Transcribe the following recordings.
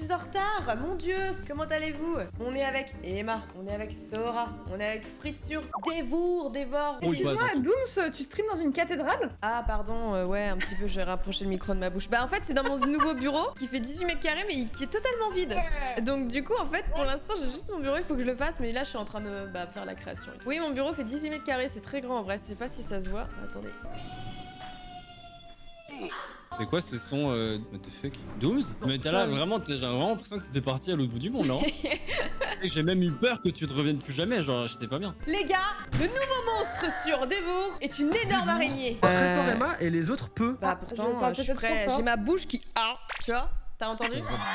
en retard. Mon dieu, comment allez-vous? On est avec Emma, on est avec Sora, on est avec Fritsur, Dévour. Excuse-moi, Dooms, tu streams dans une cathédrale? Ah pardon, ouais, un petit peu, j'ai rapproché le micro de ma bouche. Bah en fait, c'est dans mon nouveau bureau qui fait 18 mètres carrés mais qui est totalement vide. Donc du coup, en fait, pour l'instant, j'ai juste mon bureau, il faut que je le fasse, mais là, je suis en train de faire la création. Oui, mon bureau fait 18 mètres carrés, c'est très grand en vrai, je sais pas si ça se voit. Attendez. C'est quoi ce son what the fuck 12 mais t'as là vraiment, j'ai vraiment l'impression que t'étais parti à l'autre bout du monde là. J'ai même eu peur que tu te reviennes plus jamais, genre j'étais pas bien. Les gars, le nouveau monstre sur Dévour est une énorme araignée. Très fort Emma et les autres peu. Bah pourtant, je suis prêt, j'ai ma bouche qui... Ah, tu vois? T'as entendu?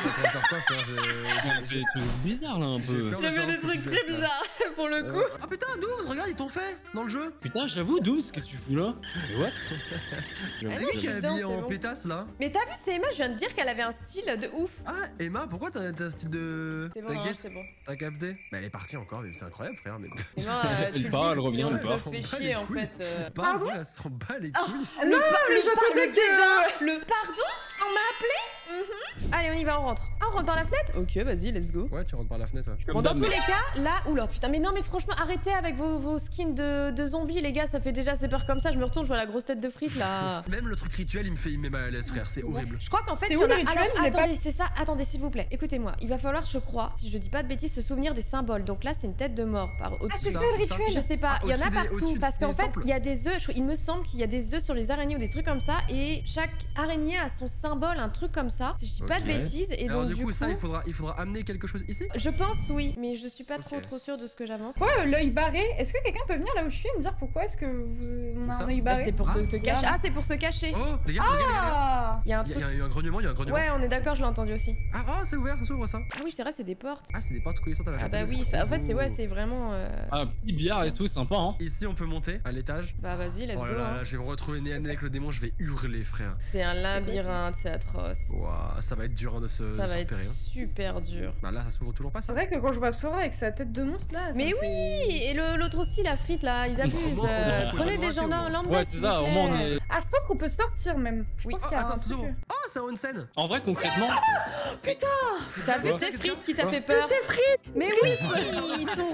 J'ai des trucs bizarres là un peu. J'ai fait des trucs très bizarres pour le coup. Ah putain, 12, regarde, ils t'ont fait dans le jeu. Putain, j'avoue, 12, qu'est-ce que tu fous là? What? C'est lui qui est habillé en pétasse là. Mais t'as vu, c'est Emma, je viens de dire qu'elle avait un style de ouf. Ah, Emma, pourquoi t'as un style de. C'est bon, T'inquiète, c'est bon. T'as capté? Bah elle est partie encore, mais c'est incroyable frère. Mais... Emma, elle part, elle revient, elle part. Ça fait chier en fait. Pardon, elle s'en bat les couilles. Le dédain. Le pardon? On m'a appelé? Allez, on y va, on rentre. Ah, on rentre par la fenêtre? Ok, vas-y, let's go. Ouais, tu rentres par la fenêtre, ouais. Bon, dans tous les cas, là... Oula, putain, mais non, mais franchement, arrêtez avec vos skins de zombies, les gars, ça fait déjà assez peur comme ça. Je me retourne, je vois la grosse tête de frites, là. Même le truc rituel, il me met mal à l'aise, frère, c'est horrible. Je crois qu'en fait, c'est où le rituel? Alors, attendez, c'est ça, attendez, s'il vous plaît. Écoutez-moi, il va falloir, je crois, si je dis pas de bêtises, se souvenir des symboles. Donc là, c'est une tête de mort par Ah, au-dessus. c'est ça le rituel? Je sais pas, il y en a partout, parce qu'en fait, temples. il y a des œufs, il me semble qu'il y a des œufs sur les araignées ou des trucs comme ça, et chaque araignée a son symbole, un truc comme ça, si je dis pas de bêtises, et alors donc du coup, ça, il faudra amener quelque chose ici. je pense oui, mais je suis pas trop sûre de ce que j'avance. Quoi, l'œil barré? Est-ce que quelqu'un peut venir là où je suis et me dire pourquoi est-ce que on a un œil barré? C'est pour te cacher. Ah, c'est pour se cacher. Oh, les gars, les gars. Ah, Il y a un Il truc. y a eu un grognement, il y a eu un grognement. Ouais, on est d'accord, je l'ai entendu aussi. Ah, oh, c'est ouvert, ça s'ouvre ça. Ah oui, c'est vrai, c'est des portes. Ah, c'est des portes coulissantes à la Ah bah japonaise, oui, c'est en trop fait, c'est beau. ouais, c'est vraiment. Ah, petit billard et tout, sympa hein. Ici, on peut monter à l'étage. Bah vas-y, let's Oh go. là là, hein. là, je vais me retrouver nez à nez avec le démon, je vais hurler, frère. C'est un labyrinthe, c'est atroce. Ouah, ça va être dur hein, de se Ça va être repérer. Hein. super dur. Bah là, ça s'ouvre toujours pas c'est ça. vrai que quand je vois Sora avec sa tête de monstre là. ça Mais me oui, fait- et l'autre aussi, la frite là, ils abusent. Au moins, on peut Prenez pas des gens rater, au moins. lambda. Ouais, c'est ça, au moins on est. Ah, je pense qu'on peut sortir même. Je Oui. pense Oh, qu'il y a attends, un ça truc. s'ouvre. Oh, c'est un scène. En vrai, concrètement, T'as vu, Ouais. c'est frites qui t'a Ouais. fait peur. C'est frites. Mais oui, ils sont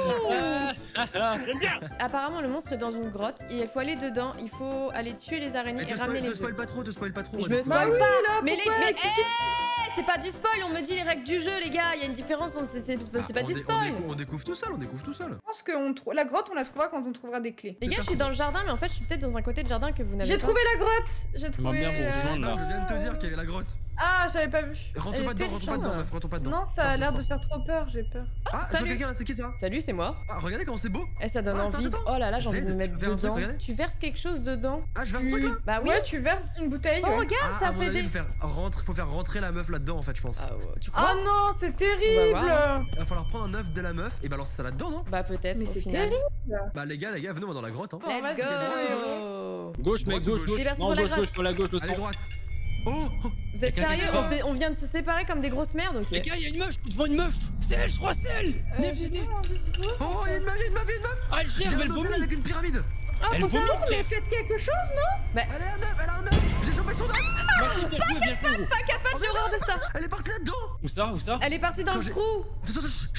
relous. Apparemment, le monstre est dans une grotte et il faut aller dedans. Il faut aller tuer les araignées et ramener Te les spoil œufs. pas trop, te spoil pas trop. Je me honnêtement. spoil oui, pas. là, Mais pourquoi c'est pas du spoil. On me dit les règles du jeu, les gars. Il y a une différence. C'est pas du spoil. On découvre tout seul, on découvre tout seul. Je pense que la grotte, on la trouvera quand on trouvera des clés. Les gars, je suis dans le jardin, mais en fait, je suis peut-être dans un côté de jardin que vous n'avez pas. J'ai trouvé la grotte. J'ai trouvé. bien vous rejoindre, Là, là. je viens de te dire qu'il y avait la grotte. Ah, j'avais pas vu. Rentre Elle pas est dedans, rentre pas dedans, terrifiante. meuf, rentre pas dedans. Non, ça a Sors, l'air sors, de sors. faire trop peur. J'ai peur. Ah, je vois salut. quelqu'un là, c'est qui ça? Salut, c'est moi. Ah, regardez comment c'est beau. Eh, ça donne Ah, envie. attends. Oh là là, j'ai envie de me Zed, mettre tu veux faire un truc, dedans. regardez. Tu verses quelque chose dedans. Ah, je vais un truc là. Bah oui. Ouais, tu verses une bouteille. Oh, ouais. regarde, Ah, ça à mon fait avis, des. faut faire rentrer la meuf là-dedans en fait, je pense. Ah ouais, tu Oh crois? non, c'est On terrible. va voir. Il va falloir prendre un œuf de la meuf et balancer ça là-dedans, non? Bah peut-être Mais au c'est final. terrible. Bah les gars, venez, on va dans la grotte. Hein. Oh, Let's vas-y, go. gauche mec, Droite ou gauche, gauche? gauche. Liberté Non, pour la gauche, grotte. gauche, sur la gauche, le Allez, sang. droite. Oh, Vous êtes Quelqu'un sérieux? qui part. On vient de se séparer comme des grosses merdes, ok. Les gars, y'a une meuf, je suis devant une meuf. C'est elle, je crois, c'est elle. Venez, venez. Oh, il y a une meuf, il y a une meuf, il y a une meuf. Ah, elle Il y gerbe, a un elle hôtel vomit. avec une pyramide. Ah, Elle faut vomit, savoir, mais frère. faites quelque chose, non? Elle a un œuf, elle a un œuf. J'ai chopé son œuf. Vas-y, bien joué, bien joué. Pas capable, j'ai horreur de ça. Elle est partie là-dedans. Où ça, où ça? Elle est partie dans Quand le j'ai- trou. Attends,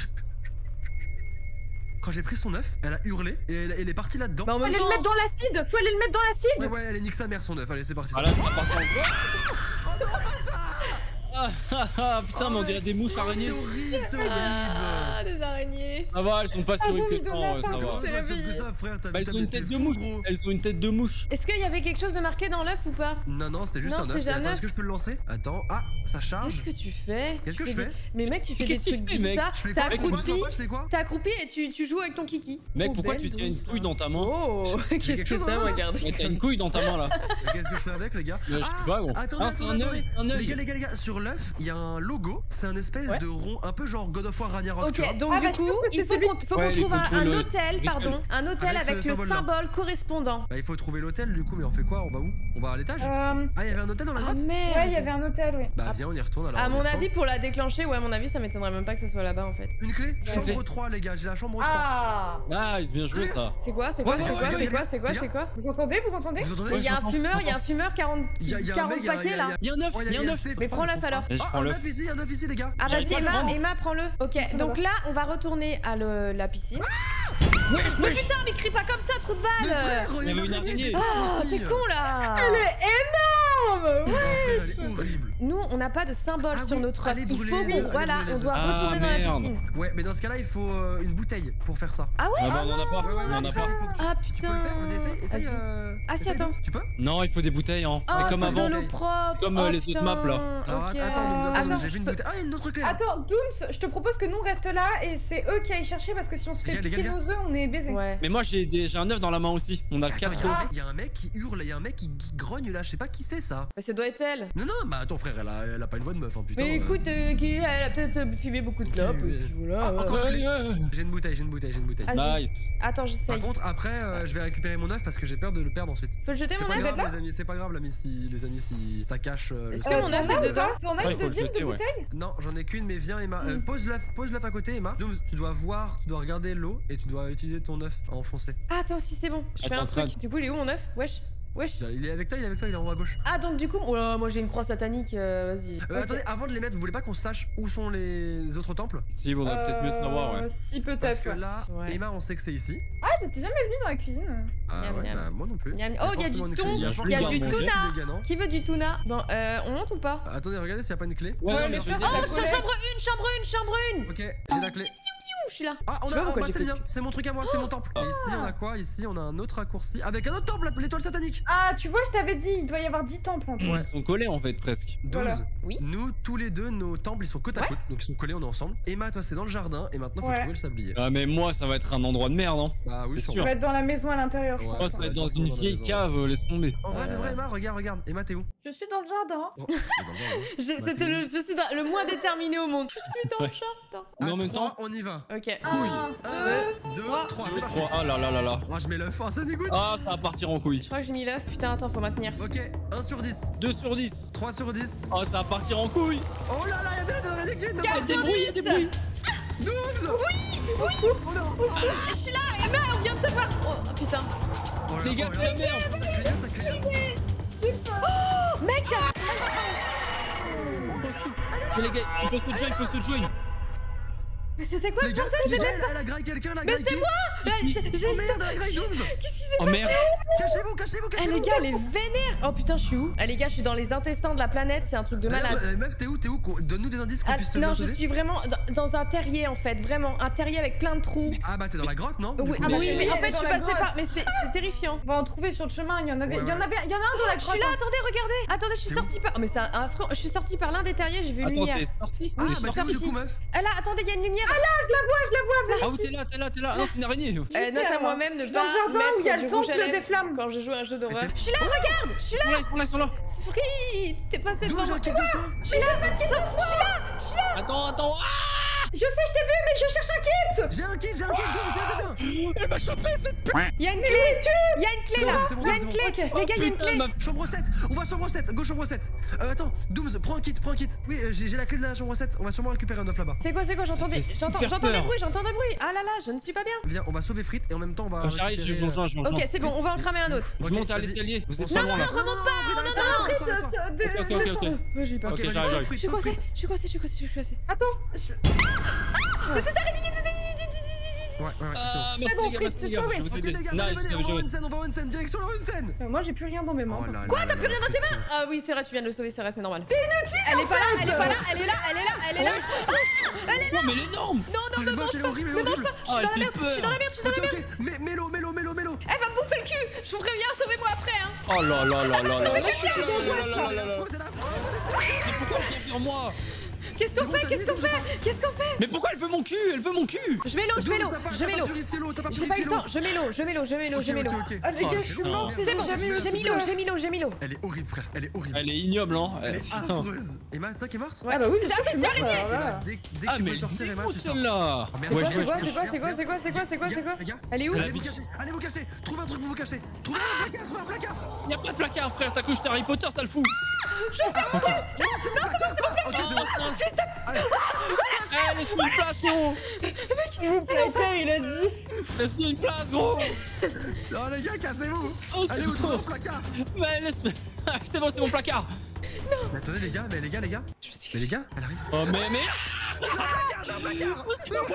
quand j'ai pris son œuf, elle a hurlé et elle est partie là-dedans. Bah en Faut même aller le temps. mettre dans l'acide. Faut aller le mettre dans l'acide. Ouais, elle est nique sa mère son œuf. Allez, c'est parti. Ah là, c'est parti en quoi? Oh non, pas ça. Putain, mais on dirait des mouches araignées. C'est horrible, c'est horrible. Ah, des araignées. Ça va, elles sont pas si horribles que ça, Ah, ça Comment va. ça t'es va que réveillé. ça, frère? T'as Bah, vu, elles ont une t'es tête de fou, mouche. gros. Elles ont une tête de mouche. Est-ce qu'il y avait quelque chose de marqué dans l'œuf ou pas? Non, c'était juste Non, un c'est œuf. un Attends, œuf. est-ce que je peux le lancer? Attends. Ah, ça charge. Qu'est-ce que tu fais? Qu'est-ce Tu que je fais fais? des- Mais mec, tu fais des Qu'est-ce qu'il trucs fait, mec? bizarres. Je fais T'es quoi? accroupi. Je fais quoi? T'es accroupi et tu joues avec ton kiki. Mec, Oh, pourquoi belle tu tiens une douce. couille dans ta main? Oh, qu'est-ce quelque que chose dans t'as la main, là regardé? Ouais, t'as une couille dans ta main là. Qu'est-ce que je fais avec, les gars? Mais je sais pas, gros. Attendez, Ah, c'est un attendez, œil, c'est un œil. Les gars, sur l'œuf, il y a un logo. C'est un espèce Ouais. de rond, un peu genre God of War Ragnarok, tu vois. Ok, donc Ah, du bah, je coup, pense que il c'est faut celui- qu'on Ouais, il trouve faut trouver un le hôtel, rituel. pardon. Un hôtel Avec avec ce le symbole-là. symbole correspondant. Bah, il faut trouver l'hôtel, du coup, mais on fait quoi? On va où? On va à l'étage? Ah, il y avait un hôtel dans la Ah grotte? merde. Ouais, il y avait un hôtel, oui. Bah, viens, on y retourne alors. À on y mon retourne. avis, pour la déclencher, ouais, à mon avis, ça m'étonnerait même pas que ça soit là-bas en fait. Une clé? clé. Chambre 3, les gars, j'ai la chambre 3. Ah. Nice, bien joué ça. C'est quoi? C'est quoi? Ouais, C'est quoi? ouais, C'est ouais, quoi? C'est quoi? ouais. C'est quoi? Vous entendez? Vous entendez? Vous entendez? Ouais, Il y a un j'entends, fumeur, j'entends. il y a un fumeur 40 Il y a un 40 mec, paquets là. Il y a un œuf, Oh, il y a un œuf. Mais prends-la, fais alors. Je prends l'œuf. Un œuf ici, les gars. Ah, J'arrive vas-y, pas à le prendre. Emma, prends-le. Ok, donc là, on va retourner à la piscine. Mais putain, mais crie pas comme ça, trou de Mais balle. frère, Il y avait une araignée. Ah, t'es con là. Elle est énorme. Ouais. Elle est horrible. Nous, on n'a pas de symbole Ah sur oui, notre œuf. allez Il brûler faut les qu'on, œufs, voilà, allez brûler on les doit œufs. retourner Ah, dans la merde. piscine. Ouais, mais dans ce cas-là, il faut une bouteille pour faire ça. Ah ouais. Ah bah on en a pas. Ouais, On en a pas. Ah Tu peux putain. le faire, vas-y, essaye. Vas-y. Ah si, essaye, attends. Tu peux? Non, il faut des bouteilles, hein. Oh, C'est comme faut avant. de l'eau propre. Comme, Oh, les autres putain. maps, là. Alors Ok. attends, j'ai vu une je peux- bouteille. Ah, il y a une autre clé là. Attends, Dooms, je te propose que nous on reste là et c'est eux qui aillent chercher parce que si on se fait Les gars, piquer nos œufs, on est baisés. Ouais. Mais moi j'ai un œuf dans la main aussi. On a Attends, 4 il y a œufs. un- il y a un mec qui hurle, il y a un mec qui grogne là, je sais pas qui c'est ça. Mais ça doit être elle. Non, bah attends frère, elle a pas une voix de meuf, hein, putain. Mais écoute, elle a peut-être fumé beaucoup de clopes. Ok, et puis voilà. Ah, ouais. encore Ouais, ouais. J'ai une bouteille. Vas-y. Nice. Attends, Par j'essaye. contre, après, je vais récupérer mon œuf parce que j'ai peur de le perdre ensuite. Faut le jeter C'est mon pas œuf? grave, les amis, c'est pas grave, les amis, si ça cache le Est-ce sol. que mon œuf est dedans? T'en as Ouais, une faut le deuxième jeter, de ouais. bouteille? Non, j'en ai qu'une, mais viens Emma, pose l'œuf à côté Emma. Donc tu dois regarder l'eau et tu dois utiliser ton œuf à enfoncer. Ah, attends, si c'est bon. Je fais Attends, un truc. Trad. Du coup, il est où mon œuf? Wesh. Il est avec toi, il est en haut à gauche. Ah, donc du coup, oh là, moi j'ai une croix satanique. Vas-y. Attendez, avant de les mettre, vous voulez pas qu'on sache où sont les autres temples? Si, il vaudrait peut-être mieux savoir, ouais. Si, Parce peut-être. que Ouais. là, Ouais. Emma, on sait que c'est ici. Ah, t'étais jamais venu dans la cuisine? Ah Miam, ouais, miam. bah moi non plus. Miam. Mais Oh, il y a forcément du une thon. clé. Il y a Il y a forcément du un bon tuna. Les gars, non Qui veut du tuna? Bon, on monte ou pas? Attendez, regardez s'il y a pas une clé. Ouais, Ouais, non, mais mais je ça, veux c'est dire- la toilette. chambre 1. Ok, j'ai la clé. Je suis là. Ah, Je sais pas pourquoi bah, j'ai c'est fait le mien, ce- c'est mon truc à moi, c'est mon temple. Et ici, on a quoi? Ici, on a un autre raccourci avec un autre temple, l'étoile satanique. Ah, tu vois, je t'avais dit, il doit y avoir 10 temples en tout. Ils sont collés en fait, presque. 12. Voilà. Oui. Nous, tous les deux, nos temples, ils sont côte à Ouais. côte, donc ils sont collés, on est ensemble. Emma, toi, c'est dans le jardin, et maintenant, faut Ouais. trouver le sablier. Ah, mais moi, ça va être un endroit de merde, hein. Bah oui, C'est On sûr. va être dans la maison à l'intérieur, je Ouais. pense. Moi, ça va être dans exactement une dans la vieille maison. cave, laisse tomber. En vrai, de vrai, Emma, regarde. Emma, t'es où? Je suis dans le jardin. Oh, t'es dans le jardin. C'était t'es où? je suis le moins déterminé au monde. Je suis dans le jardin. Mais en À même trois, temps, on y va. Ok. 1, 2, trois. 3, c'est parti. 3. Ah là là là là. Oh, je mets l'œuf, oh, ça dégoûte. Ah, ça va partir en couille. Je crois que j'ai mis l'œuf. Putain, attends, faut maintenir. Ok, 1 sur 10, 2 sur 10. 3 sur 10. Oh, ça va partir en couille. Oh là là, y'a des araignées qui viennent de Quatre partir. sur Débrouille, 10. débrouille. 12. Oui. Oh non. Je suis là, Emma, on vient de te voir. Oh putain. Oh là Les gars, là, c'est la merde. ça clignote. Oh, mec, Mais les gars, il faut se joindre. mais c'était quoi Les ce gars, bordel? les gars, elle a graillé quelqu'un, elle a graillé qui? J'ai Oh merde, elle a graillé 12. Qu'est-ce qui s'est Oh passé? merde. Cachez-vous, Eh les gars, elle est vénère. Oh putain, je suis où? Eh les gars, je suis dans les intestins de la planète, c'est un truc de malade. Meuf, t'es où? Donne-nous des indices qu'on Ah, puisse te non, voir je suis vraiment dans un terrier en fait, vraiment un terrier avec plein de trous. Ah bah t'es dans la grotte, non? Oui, Du coup, ah oui, mais en elle fait, est je suis dans la passée grotte. par. Mais c'est terrifiant. On va en trouver sur le chemin, il y en avait, Ouais, il y en a un dans la grotte. Je suis là, attendez, regardez. Attendez, je suis C'est où sortie par. Oh, mais c'est un front. Je suis sortie par l'un des terriers, j'ai vu une Attends, lumière. t'es sorti? Ah Oui, bah je suis t'es où du sortie. coup, meuf? Ah là, attendez, il y a une lumière. Ah, où t'es là? Non, c'est une araignée. Note à moi-même de Dans le pas jardin où il y a le mettre du rouge à temple des lèvres flammes. quand je joue à un jeu d'horreur. Mais Je suis là, regarde. Je suis là. Ils sont là. Free, t'es passé D'où devant j'ai moi. un kit de soin? Je suis là, je suis là. Attends. Ah, Je sais, je t'ai vu, mais je cherche un kit. J'ai un kit, viens. elle m'a chopé cette p. Il y a une clé. Il y a une clé C'est là. bon, c'est bon, Il y a c'est une bon. clé. Les gars, il y a une Putain, clé. ma- Chambre 7, on va chambre 7, go chambre 7. Attends, Dooms, prends un kit. Oui, j'ai la clé de la chambre 7, on va sûrement récupérer un œuf là-bas. C'est quoi, j'entends fait j'entends hyper des peur. bruits, Ah là là, je ne suis pas bien. Viens, on va sauver Frites et en même temps on va. Quand j'arrive, je vous rejoins. Ok, c'est bon, on va en cramer un autre. Je Ok, monte à vas-y. l'escalier. Vous êtes On pas se- loin là. remonte pas, Ok. Ouais, j'ai peur. Ok, vas-y, j'arrive. sauve Frites, Je suis sauve coincée, Frites. je suis coincée. Attends, Ouais, c'est bon. Ah, merci bon, les gars, Fritz, merci les gars. c'est Je vais Ok vous aider. les gars, Nice, venez, je on va vais on va Onsen, direction la Onsen. moi j'ai plus rien dans mes mains. Oh là là Quoi, là t'as plus là, rien dans tes pression. Ah oui, c'est vrai, tu viens de le sauver, c'est vrai, c'est normal. T'es inutile. Elle est pas là, elle est là. Oh, mais elle est énorme. Non, Oh, elle est moche, elle est horrible, elle est horrible. Ah, elle fait je suis dans la merde. Ok, mais mélo. Elle va me bouffer le cul. Je vous préviens, sauvez-moi après hein. Oh là là là là là. Oh, c'est la fin. Mais pourquoi elle vient vers moi? Qu'est-ce qu'on fait? Mais pourquoi elle veut mon cul? Je mets l'eau. T'as pas purifié l'eau, t'as pas J'ai pas eu purifié le l'eau. temps, je mets l'eau. Ok. Ah les gars, Oh, je suis putain. morte. C'est bon, Jamais eu j'ai mis l'eau. Elle est horrible, frère, elle est horrible. Elle est ignoble, hein. Elle est Putain. affreuse. Emma, c'est toi qui est morte? Ah bah oui, mais ça, c'est c'est mort, sûr, alors Emma, là. dès que Ah, tu mais peux elle sortir, Emma, dégoûte tu sors. celle-là. Oh, merde. Ouais, C'est quoi? Les gars, Elle est où? C'est la Allez vous bitch. cacher, allez vous cacher. Trouve un truc pour vous cacher. Trouve un placard. Y'a pas de placard, frère. T'as cru que j'étais Harry Potter, ça le fout. C'est mon placard, ça. Ok, c'est bon. Allez. Eh, laisse-nous une place, gros. Il a dit. Laisse-nous une place, gros. Non les gars, cassez-vous. Oh, c'est Allez, vous trouvez bon. un placard. Mais laisse. C'est bon, c'est mon placard. Mais attendez les gars. Je me suis Mais les gars, elle arrive. Oh, mais. J'ai un placard.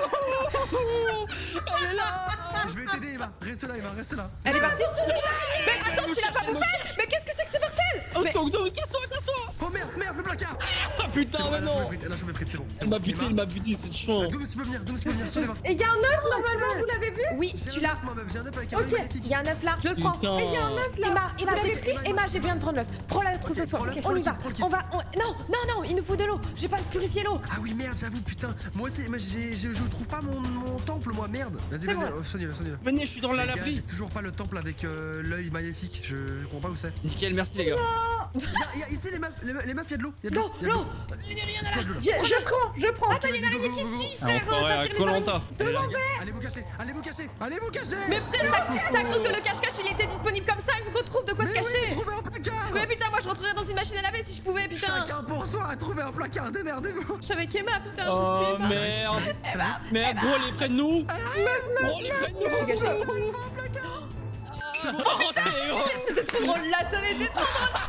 Elle est là. Je vais t'aider, Emma. Reste là, Emma, reste là. Elle est partie. Mais attends, tu l'as pas bouffé? Mais qu'est-ce que c'est que ce mortel? Oh, casse-toi. Oh merde, le placard. Ah putain, mais non. Elle a chopé frites, c'est bon. Il m'a buté, c'est chiant. Doom, tu peux venir, soulève. Et il y a un œuf normalement, vous l'avez vu? Oui, J'ai tu un l'as. œuf, moi, meuf, j'ai un œuf avec un Ok. œil magnifique. Il y a un œuf là, je le prends. Putain. Et il y a un œuf là. Emma, j'ai bien de prendre l'œuf. Prends la trousse Ok, ce soir. prends-le, Ok, prends on le y kit, va. prends le kit. Non, il nous faut de l'eau. J'ai pas purifié l'eau. Ah oui, merde, j'avoue, putain. Moi aussi, je trouve pas mon temple, moi, merde. Vas-y, C'est venez, bon. soignez-le. Venez, je suis dans la Les gars, laverie. j'ai toujours pas le temple avec l'œil maléfique. Je comprends pas où c'est. Nickel, merci les gars. Ici, les meufs, il y a de l'eau. L'eau. Je prends. Attends, il y a une araignée qui te suit, Ah, frère. on croirait à T'as tiré les Koh-Lanta. Allez vous cacher. Mais frère, t'as cru que le cache-cache il était disponible comme ça? Il faut qu'on trouve de quoi se Mais oui, cacher. trouvez un placard. Mais putain, moi je rentrerais dans une machine à laver si je pouvais, putain. Chacun pour soi a trouvé un placard, démerdez-vous. Je suis avec Emma, putain, Oh je suis Emma. merde. Merde, gros, les près de nous. Gros, les près de nous. C'était trop drôle là, ça avait été trop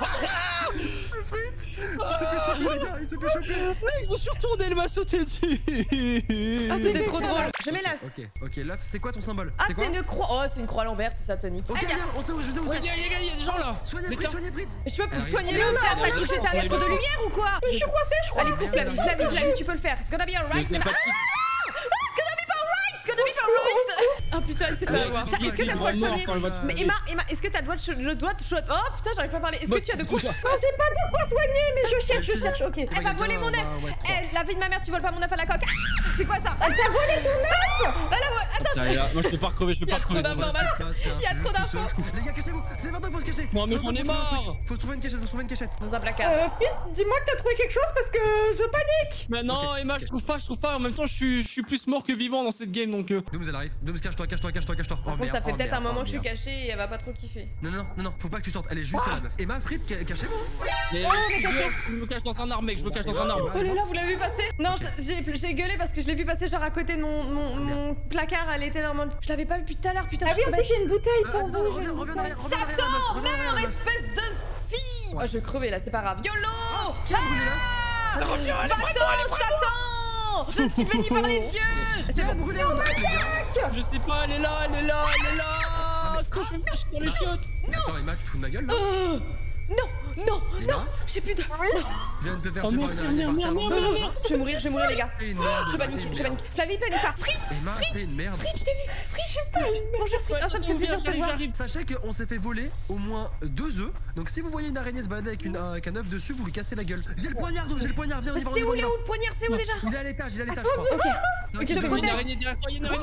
Il s'est fait choper. Mec, je me suis retourné, elle m'a sauté dessus. Ah, c'était trop drôle. Je mets l'œuf. Ok, l'œuf, c'est quoi ton symbole? Ah, C'est quoi? c'est une croix. Oh, c'est une croix à l'envers, c'est satanique. Ok, viens, on sait où, je sais où Ouais, c'est. il y a des gens là. Soignez Fritz. Je peux Elle soigner arrive. le frère, t'as non, cru que j'étais à non, lettre de non. lumière ou quoi? Je suis coincée, je crois. Allez, coupe Merde, Flavie, tu peux le faire. It's gonna be Je alright. sais pas qui. It's gonna be alright. Oh putain, il s'est fait avoir. Est-ce que t'as le droit de soigner? Mais Emma, est-ce que t'as le droit de choisir? Oh putain, j'arrive pas à parler. Est-ce que tu as de quoi? Non, j'ai pas de quoi soigner, mais je cherche. Ok. Elle va voler mon œuf. Eh, la vie de ma mère, tu voles pas mon œuf à la coque. Ah, c'est quoi ça? Elle t'a volé ton œuf. Attends, Putain, elle est là. Moi, je peux pas crever, Il y a trop d'informations. Il y a trop d'infos. Les gars, cachez-vous. C'est maintenant qu'il faut se cacher. Non, mais j'en ai marre. Faut se trouver une cachette. dans un placard. Fritz, dis-moi que t'as trouvé quelque chose parce que je panique. Mais non, Ok. Emma, je trouve pas. En même temps, je suis plus mort que vivant dans cette game donc. Dooms, elle arrive. Dooms, cache-toi. Par contre, ça fait peut-être un moment que je suis cachée et elle va pas trop kiffer. Non, faut pas que tu sortes. Elle est juste là, meuf. Emma, Fritz, cachez-vous. Mais je me cache dans un arbre, mec, je me cache dans un arbre. Oh là là, vous l'avez vu passer? Non, j'ai gueulé parce que je l'ai vu passer genre à côté de mon placard. Elle était là en mode. Je l'avais pas vu depuis tout à l'heure, putain. Ah oui, en plus j'ai une bouteille pour Attends, vous. reviens derrière. Satan, meurs, espèce de fille! Oh, je vais crever là, c'est pas grave. YOLO! Qui a brûlé l'œuf? Reviens, Va-t'en, Satan! Je suis béni par les dieux! C'est bon. Brûlé mon œuf, les gars. Je sais pas, elle est là. Est-ce que je me cache dans les chiottes? Attends, Emma, tu te fous de ma gueule là? Non, Emma, j'ai plus de. Non, viens de te faire Oh tuer non, par une araignée par terre. merde. je vais mourir les gars. T'es une merde. Je panique. Flavie, panique pas. Fritz, Emma, t'es une merde. je t'ai vu. Bonjour Fritz. Ah, ça me fait plaisir de te voir. J'arrive. Sachez qu'on s'est fait voler au moins 2 œufs. Donc si vous voyez une araignée se balader avec un œuf dessus, vous lui cassez la gueule. J'ai le poignard, Viens, on y va. C'est où le poignard? C'est où déjà? Il est à l'étage, je crois. Ok. Ok, je te Il y a protège. une araignée derrière toi, Emma,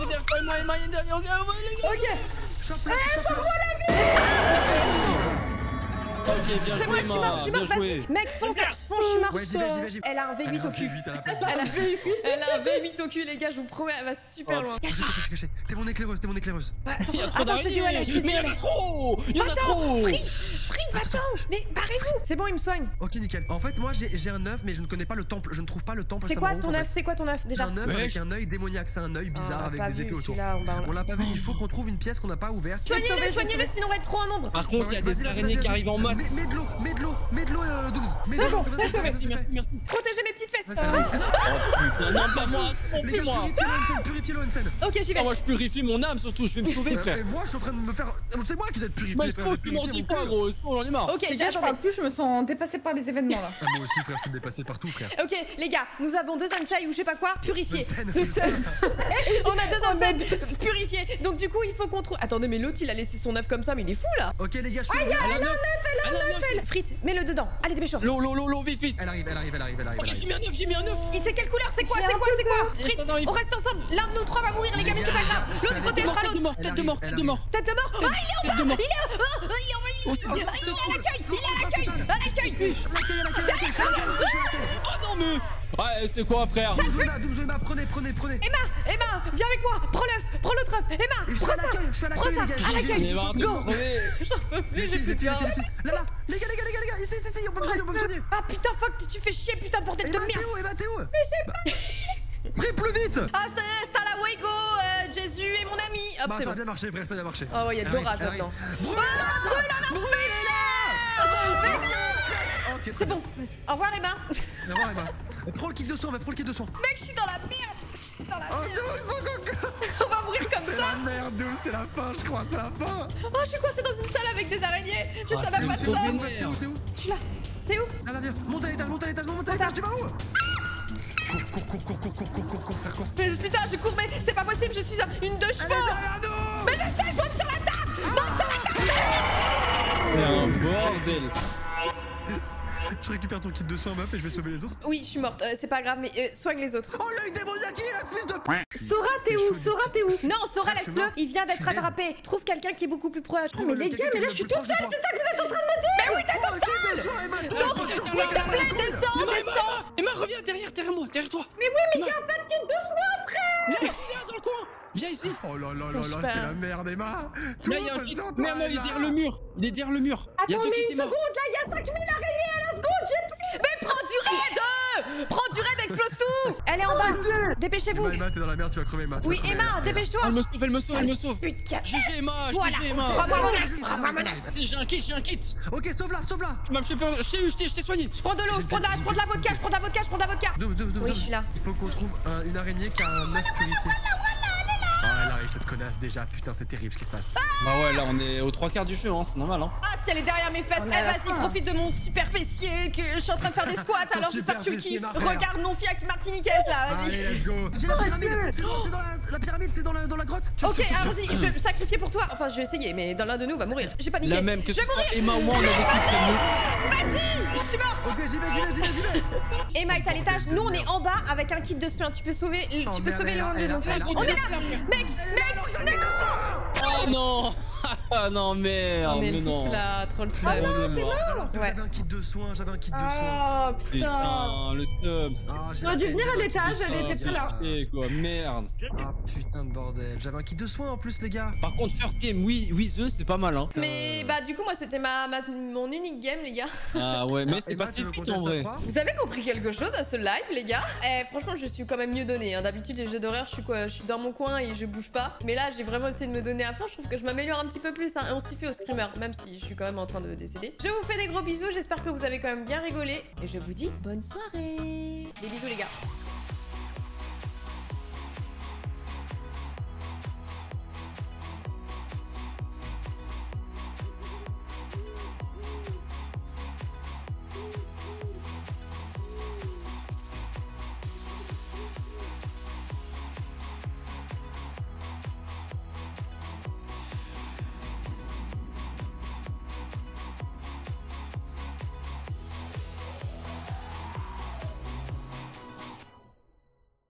Ok. Chope-la. Ok, bien C'est joué, moi, je suis Emma, mort, bien vas-y. joué. Mec, fonce, je suis morte. Ouais, j'y vais. Elle a un V8 au cul. Elle a un V8 au cul, les gars, je vous promets, elle va super loin. Je suis caché. T'es mon éclaireuse. Il y a trop Attends, je te dis où elle est, d'araignées. Mais il y en a trop. Il y en a trop. Fritz, va-t'en. Mais barrez-vous. C'est bon, il me soigne. Ok, nickel. En fait, moi j'ai un œuf, mais je ne connais pas le temple. Je ne trouve pas le temple. C'est quoi ton œuf? C'est quoi ton œuf C'est déjà? un œuf Ouais, avec un œil démoniaque. C'est un œil bizarre avec des épées autour. On l'a pas vu. Il faut qu'on trouve une pièce qu'on n'a pas ouverte. Soignez-le, sinon on va être trop en nombre. Par contre, il y a des araignées qui arrivent en masse. Mets de l'eau, Dooms. Mets de l'eau. Merci. Protégez mes petites fesses. Putain, non, pas moi, Les gars, moi. purifiez-le, Hansen. Ok, j'y vais. Moi, je purifie mon âme surtout, je vais me sauver, frère. Et moi, je suis en train de me faire. C'est moi qui dois être purifié. Moi, je suis mort 10 fois, gros. C'est bon, j'en ai marre. Ok, Les gars, je j'attends. parle plus, je me sens dépassée par les événements là. Moi aussi, frère, je suis dépassé partout, frère. Ok, les gars, nous avons 2 Ansai ou je sais pas quoi, purifiés. Hansen. On a 2 Ansai purifiés. Donc, du coup, il faut qu'on trouve. Attendez, mais l'autre, il a laissé son œuf comme ça, mais il est fou là. Ok, les gars, je suis. Elle a un œuf. Fritz, mets-le dedans. Allez, dépêche-toi. L'eau, vite. Elle arrive. Ok, j'ai mis un œuf. C'est quelle couleur? C'est quoi? Fritz, on reste ensemble. L'un de nous 3 va mourir, les gars, mais c'est pas grave. L'autre protégera l'autre. Tête de mort. Tête de mort. Ah, il est en bas. Il est à l'accueil. Oh non, mais. Ouais, c'est quoi, frère? Dooms, Emma, prenez. Emma, viens avec moi. Prends l'autre œuf. Emma, Je suis à l'accueil, les gars. À l'accueil. Il va avoir Go. crever. J'en peux plus, j'ai plus Les de filles. cœur. Là, les gars, ici, on peut me soigner. Ah putain, fuck, tu fais chier, putain, bordel de Emma, merde. t'es où? Mais j'ai pas. Prie plus vite. Ah, c'est à la Wego, Jésus est mon ami. Hop, Bah, c'est ça a bon. bien marché, frère, ça a bien marché. Oh, ouais, il y a de l'orage maintenant. Ok, C'est bon, vas-y. Au revoir, Emma. Au revoir, Emma. Prends le kit de soin, prends le kit de soin. Mec, je suis dans la merde. Je suis dans la Oh, merde. c'est bon, c'est encore. On va mourir comme C'est ça. la merde, dude, c'est la fin, je crois, c'est la fin. Oh, je suis coincée dans une salle avec des araignées. Mais Ah, ça va c'est pas trop ça. vénère. T'es où? Je suis là. T'es où? Là, viens. Monte à l'étage, monte à l'étage, tu vas où? Cours, frère, cours. Mais putain, je cours, mais c'est pas possible, je suis une deux Elle est chevaux. derrière nous. Mais je sais, je monte sur la table. C'est un bordel. Je récupère ton kit de soin, meuf, et je vais sauver les autres. Oui, je suis morte, c'est pas grave, mais soigne les autres. Oh, l'œil démoniaque, il est là, ce fils de p. Sora, t'es où? Sora, t'es où? Non, Sora, Je suis laisse-le. mort. Il vient Je d'être suis dead. attrapé. Trouve quelqu'un qui est beaucoup plus proche. Trouve mais le les gars, quelqu'un mais là, qui je suis est le plus toute seule, proche de c'est ça que vous êtes en train de me dire. Mais oui, t'es toute seule. Donc, s'il te plaît, descends. Emma, reviens derrière moi, derrière toi. Mais oui, mais il y a un pas de kit de soin, frère. Là, il est là dans le coin. Viens ici. Oh là là Faut là que je là, fasse. c'est la merde, Emma. Tout Là, il y a un repose kit. sur toi, Merde, il est Emma. derrière le mur. Il est derrière le mur. Il y a Attends, deux mais kits une Emma. seconde, là, il y a 5000 araignées à la seconde, j'ai plus. Mais prends du raid. Prends du raid, explose tout. Elle est en bas. Dépêchez-vous. Emma, t'es dans la merde, tu vas crever, Emma. tu Oui, vas crever, Emma, dépêche-toi. Elle me sauve, elle me sauve, elle me sauve. Putain. GG Emma, Voilà. GG Emma. Prends-moi mon œuf, Vas-y, prends-moi mon œuf. Si, j'ai un kit. Ok, sauve-la. Emma, je t'ai soigné. Je prends de l'eau, je prends de la vodka, je prends de la vodka. Oui, je suis là. Il faut qu'on trouve une araignée qui a un œuf purifié. Ah, elle arrive, cette connasse déjà. Putain, c'est terrible ce qui se passe. Bah ouais, là, on est aux 3 quarts du jeu, hein, c'est normal, hein. Ah, si elle est derrière mes fesses, On eh est à la vas-y, fin. profite de mon super fessier que je suis en train de faire des squats, Ton alors j'espère que tu le super fessier, kiffes. ma frère. Regarde mon fiac martiniquaise là, vas-y. Allez, let's go. J'ai la pyramide. C'est dans la pyramide, c'est dans la grotte. Ok, alors vas-y, je vais sacrifier pour toi. Enfin, je vais essayer, mais dans l'un de nous va mourir. J'ai paniqué. La même que je ce vais soit mourir. Emma ou moi, on a des kits Vas-y, je suis morte. Ok, j'y vais. Emma est à l'étage, nous on est en bas avec un kit de soins. Tu peux sauver, Oh, tu peux merde, sauver elle a- l'un de elle a- nous. elle a- On est là, mec, Oh non. Ah non, merde, On est mais non. tous là, trop le seum. On est mort. Alors que Ouais. j'avais un kit de soins, Oh putain. Putain, le sub. Ah, J'aurais dû venir à l'étage, elle Ah, était plus là. putain, quoi, merde. Ah putain de bordel. J'avais un kit de soins en plus, les gars. Par contre, first game, oui, The, c'est pas mal, hein. Mais bah du coup moi c'était mon unique game les gars. Ah ouais, mais c'est Emma, pas tu veux qu'on vite en teste à vrai. 3 Vous avez compris quelque chose à ce live les gars? Franchement je suis quand même mieux donnée. Hein. D'habitude les jeux d'horreur je suis dans mon coin et je bouge pas. Mais là j'ai vraiment essayé de me donner à fond. Je trouve que je m'améliore un petit peu plus. Hein. Et on s'y fait au screamer même si je suis quand même en train de décéder. Je vous fais des gros bisous. J'espère que vous avez quand même bien rigolé. Et je vous dis bonne soirée. Des bisous les gars.